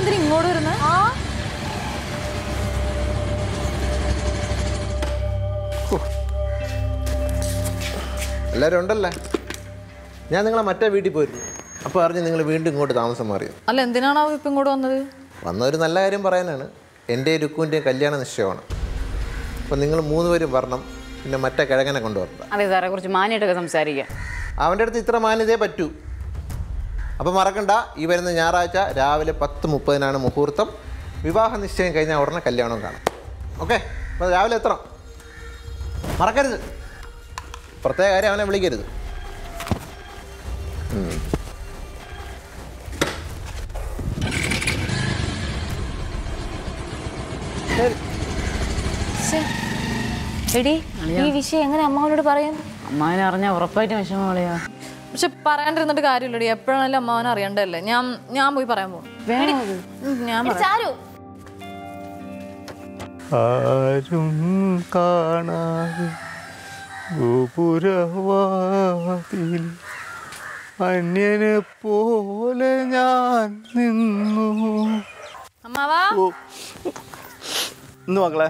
എന്തിനാ ഇങ്ങോട്ട് വരുന്നത്? എല്ലാവരും ഉണ്ടല്ലേ? ഞാൻ നിങ്ങളെ മറ്റേ വീട്ടിൽ പോയിരുന്നു. അപ്പോൾ അറിഞ്ഞ് നിങ്ങൾ വീണ്ടും ഇങ്ങോട്ട് താമസം മാറിയോ? അല്ല, എന്തിനാണോ ഇപ്പം ഇങ്ങോട്ട് വന്നത്? വന്നൊരു നല്ല കാര്യം പറയാനാണ്. എൻ്റെ രുക്കുവിൻ്റെ കല്യാണ നിശ്ചയമാണ്. അപ്പോൾ നിങ്ങൾ 3 പേരും വരണം. പിന്നെ മറ്റേ കിഴങ്ങനെ കൊണ്ടുവരണം. അതെ സാറേ, കുറച്ച് മാന്യമായിട്ടൊക്കെ സംസാരിക്കാം. അവൻ്റെ അടുത്ത് ഇത്ര മാന്യതയെ പറ്റൂ. അപ്പോൾ മറക്കണ്ട, ഈ വരുന്ന ഞായറാഴ്ച രാവിലെ 10:30 മുഹൂർത്തം. വിവാഹ നിശ്ചയം കഴിഞ്ഞാൽ ഉടനെ കല്യാണം കാണാം. ഓക്കെ? അപ്പോൾ രാവിലെ എത്തണം, മറക്കരുത്. പ്രത്യേക കാര്യം അവനെ വിളിക്കരുത്. എടി, ഈ വിഷയം എങ്ങനെ അമ്മാവനോട് പറയും? അമ്മാവനെ അറിഞ്ഞാൽ ഉറപ്പായിട്ടും വിഷമം കളയാ. പക്ഷെ പറയാണ്ടിരുന്നിട്ട് കാര്യമില്ലടി. എപ്പോഴാണല്ലോ അമ്മാവനെ അറിയണ്ടല്ലേ. ഞാൻ പോയി പറയാൻ പോകും. ആരും കാണാതെ ഗോപുരവാതിൽ അന്യനെ പോലെ ഞാൻ നിന്നു. അമ്മാവാ, ഇന്ന് മക്കളെ.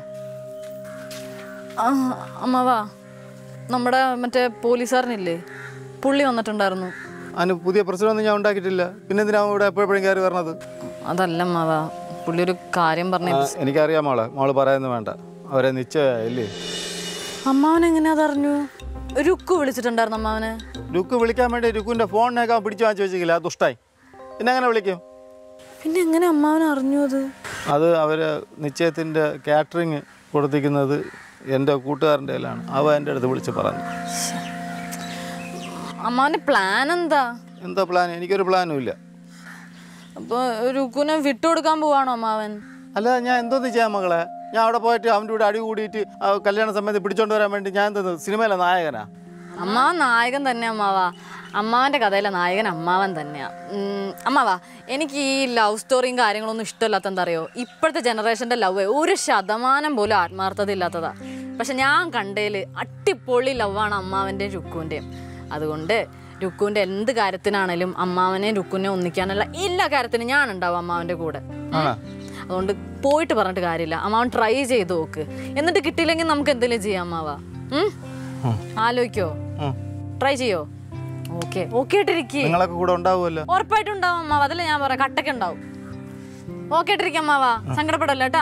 അമ്മാവാ, നമ്മുടെ മറ്റേ പോലീസുകാരനില്ലേ, പുള്ളി വന്നിട്ടുണ്ടായിരുന്നു. അതിന് പുതിയ പ്രശ്നമൊന്നും ഞാൻ ഉണ്ടാക്കിയിട്ടില്ല. പിന്നെ എന്തിനാ ഇവിടെ എപ്പോഴും കയറി വരണത്? അതല്ല അമ്മാവാ, പുള്ളി ഒരു കാര്യം പറഞ്ഞു. എനിക്കറിയാം മോള് പറയുന്നത് വേണ്ട. അവരെ നിശ്ചയല്ലേ. അമ്മാവനെങ്ങനെയാ അതറിഞ്ഞു? രുക്കു വിളിച്ചിട്ടുണ്ടായിരുന്നു അമ്മാവനെ. രുക്ക് വിളിക്കാൻ വേണ്ടി രുക്കുവിൻ്റെ ഫോണിനേക്കാൻ പിടിച്ചു വാങ്ങിച്ചു വെച്ചില്ല. അത് ദുഷ്ടായി. പിന്നെ എങ്ങനെ വിളിക്കും? പിന്നെ എങ്ങനെ അമ്മാവനെ അറിഞ്ഞു? അത് അവർ നിശ്ചയത്തിൻ്റെ കാറ്ററിങ് കൊടുത്തിരിക്കുന്നത് എൻ്റെ കൂട്ടുകാരൻ്റെ കയ്യിലാണ്. അവ എൻ്റെ അടുത്ത് വിളിച്ച് പറഞ്ഞു. അമ്മാവൻ്റെ പ്ലാൻ എന്താ? എന്താ പ്ലാൻ? എനിക്കൊരു പ്ലാനും ഇല്ല. അപ്പോൾ രുക്കുനെ വിട്ടുകൊടുക്കാൻ പോവാണോ അമ്മാവൻ? അല്ല, ഞാൻ എന്തോന്ന് ചെയ്യാൻ മകളെ? ഞാൻ അവിടെ പോയിട്ട് അവൻ്റെ കൂടെ അടി കൂടിയിട്ട് കല്യാണ സമയത്ത് പിടിച്ചോണ്ട് വരാൻ വേണ്ടി ഞാൻ എന്തോന്ന് സിനിമയിലെ നായകനാ? അമ്മാവൻ നായകൻ തന്നെ അമ്മാവാ. അമ്മാവൻ്റെ കഥയിലെ നായകൻ അമ്മാവൻ തന്നെയാ. അമ്മാവാ, എനിക്ക് ഈ ലവ് സ്റ്റോറിയും കാര്യങ്ങളൊന്നും ഇഷ്ടമില്ലാത്ത എന്താ അറിയോ? ഇപ്പോഴത്തെ ജനറേഷൻ്റെ ലവ് 1% പോലും ആത്മാർത്ഥത ഇല്ലാത്തതാ. പക്ഷെ ഞാൻ കണ്ടതിൽ അടിപൊളി ലവാണ് അമ്മാവൻ്റെയും രുക്കുവിൻ്റെയും. അതുകൊണ്ട് രുക്കുവിൻ്റെ എന്ത് കാര്യത്തിനാണേലും അമ്മാവനെയും രുക്കുവിനെ ഒന്നിക്കാനുള്ള എല്ലാ കാര്യത്തിനും ഞാൻ ഉണ്ടാവും അമ്മാവൻ്റെ കൂടെ. അതുകൊണ്ട് പോയിട്ട് പറഞ്ഞിട്ട് കാര്യമില്ല. അമ്മാവൻ ട്രൈ ചെയ്ത് നോക്ക്. എന്നിട്ട് കിട്ടിയില്ലെങ്കിൽ നമുക്ക് എന്തെങ്കിലും ചെയ്യാം അമ്മാവാ. ആലോചിക്കോ? ട്രൈ ചെയ്യോ? ഓക്കെ ആയിട്ടിരിക്കും. നിങ്ങളൊക്കെ കൂടെ ഉണ്ടാവുമല്ലോ. ഉറപ്പായിട്ടും ഉണ്ടാവും അമ്മാവ. അതല്ലേ ഞാൻ പറയാം, കട്ടൊക്കെ ഉണ്ടാവും. ഓക്കെ ആയിട്ടിരിക്കും അമ്മാവാ, സങ്കടപ്പെടല്ലോ കേട്ടാ.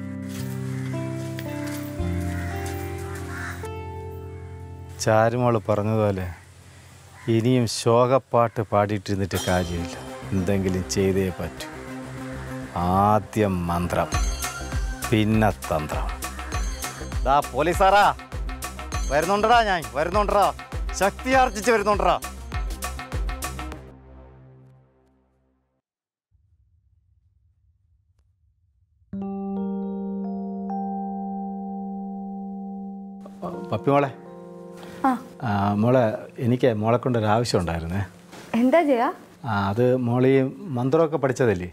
ചാരുമോള് പറഞ്ഞതുപോലെ ഇനിയും ശോകപ്പാട്ട് പാടിയിട്ടിരുന്നിട്ട് കാര്യമില്ല. എന്തെങ്കിലും ചെയ്തേ പറ്റൂ. ആദ്യം മന്ത്രം, പിന്നെ തന്ത്രം. പോലീസാറാ വരുന്നുണ്ടടാ, ഞാൻ വരുന്നുണ്ടടാ, ശക്തി ആർജിച്ച് വരുന്നുണ്ടടാ. പപ്പിമോളെ, മോളെ, എനിക്ക് മോളെ കൊണ്ടൊരാവശ്യം ഉണ്ടായിരുന്നേ. എന്താ ചെയ്യാ? അത് മോളീ മന്ത്രമൊക്കെ പഠിച്ചതല്ലേ?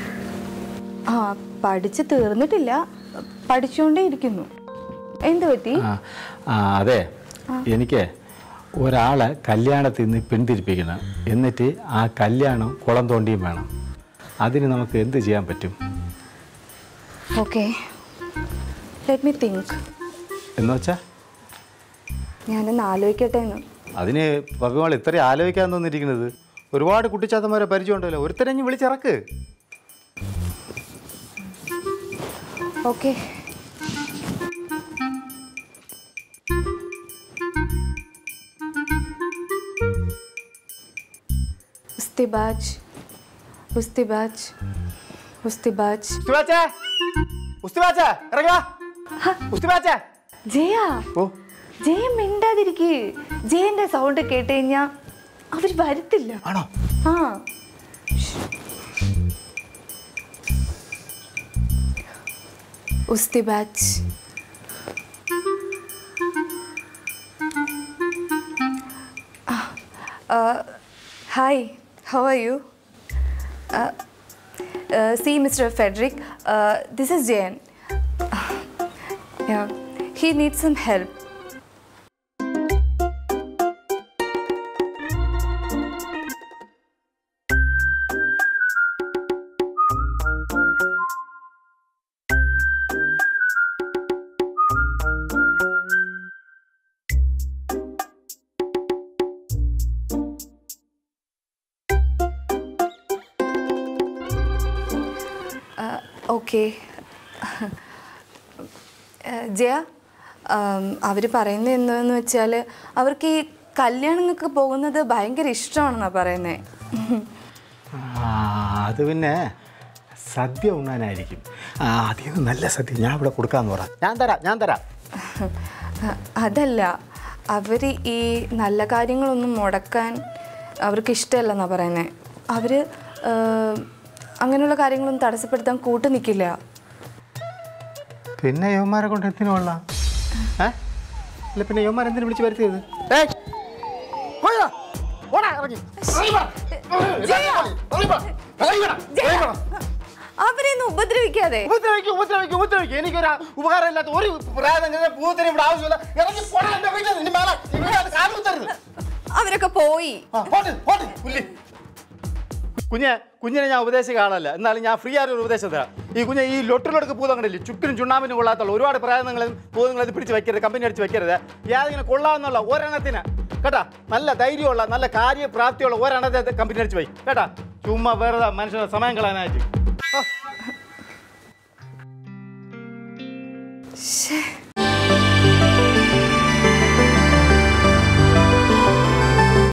പഠിച്ച് തീർന്നിട്ടില്ല, പഠിച്ചുകൊണ്ടേ ഇരിക്കുന്നു. എന്ത് പറ്റി? അതെ, എനിക്ക് ഒരാളെ കല്യാണത്തിൽ നിന്ന് പിന്തിരിപ്പിക്കണം. എന്നിട്ട് ആ കല്യാണം കുളം തോണ്ടിയും വേണം. അതിന് നമുക്ക് എന്ത് ചെയ്യാൻ പറ്റും? Okay, let me think. എന്ന് വെച്ചാൽ ഞാനൊന്ന് ആലോചിക്കട്ടെ എന്ന്. അതിന് പപ്പിമോൾ ഇത്രയും ആലോചിക്കാൻ തോന്നിയിരിക്കുന്നത്? ഒരുപാട് കുട്ടിച്ചാത്തന്മാരെ പരിചയമുണ്ടല്ലോ, ഒരുത്തരഞ്ഞ് വിളിച്ചിറക്ക്. ഓക്കെ, ഉസ്തിബാജ് ഉസ്തിബാജ് ഉസ്തിബാജ് ജയ, ജയ മിണ്ടാതിരിക്കേ. ജയന്റെ സൗണ്ട് കേട്ട് കഴിഞ്ഞാ അവര് വരത്തില്ല. ആണോ? ആ, ഉസ്തിബാജ്. Hi, how are you? See, Mr. Frederick, this is Jayan. Yeah, he needs some help. Okay Jaya അവർ പറയുന്നത് എന്താണെന്ന് വെച്ചാൽ അവർക്ക് ഈ കല്യാണങ്ങൾക്ക് പോകുന്നത് ഭയങ്കര ഇഷ്ടമാണെന്നാണ് പറയുന്നത്. അത് പിന്നെ സദ്യ ഉണ്ണാനായിരിക്കും. അധികം നല്ല സദ്യ ഞാൻ ഇവിടെ കൊടുക്കാമെന്ന് പറ. ഞാൻ തരാം. അതല്ല, അവർ ഈ നല്ല കാര്യങ്ങളൊന്നും മുടക്കാൻ അവർക്ക് ഇഷ്ടമല്ലെന്നാണ് പറയുന്നത്. അവർ അങ്ങനെയുള്ള കാര്യങ്ങളൊന്നും തടസ്സപ്പെടുത്താൻ കൂട്ടു നിൽക്കില്ല. പിന്നെ യവന്മാരെ കൊണ്ട് എന്തിനു കൊള്ളാം? അല്ല പിന്നെ യവന്മാരെന്തിനു വിളിച്ച് വരുത്തിയത്? അവരെയൊന്നും ഉപദ്രവിക്കാതെ. എനിക്കൊരു ഉപകാരമില്ലാത്ത ഒരു പൂത്തിന് ഇവിടെ ആവശ്യമില്ല. അവരൊക്കെ പോയി. കുഞ്ഞിനെ ഞാൻ ഉപദേശിച്ച ആളല്ല, എന്നാലും ഞാൻ ഫ്രീ ആയിട്ട് ഒരു ഉപദേശം തരാം. ഈ കുഞ്ഞെ ഈ ലൊട്ടിലൊടുക്ക് പൂതങ്ങളില്ലേ, ചുക്കിനും ചുണ്ണാമ്പിനും കൊള്ളാത്തുള്ള ഒരുപാട് പ്രായങ്ങളും പൂതങ്ങളത് പിടിച്ച് വെക്കരുത്, കമ്പനി അടിച്ച് വെക്കരുത്. യാതിങ്ങനെ കൊള്ളാമെന്നുള്ള ഒരെണ്ണത്തിന് കേട്ടാ, നല്ല ധൈര്യമുള്ള നല്ല കാര്യപ്രാപ്തിയുള്ള ഒരെണ്ണത്തെ കമ്പനി അടിച്ച് പോയി കേട്ടാ. ചുമ്മാ വേറെ മനുഷ്യനെ സമയം കളയാനായിട്ട്.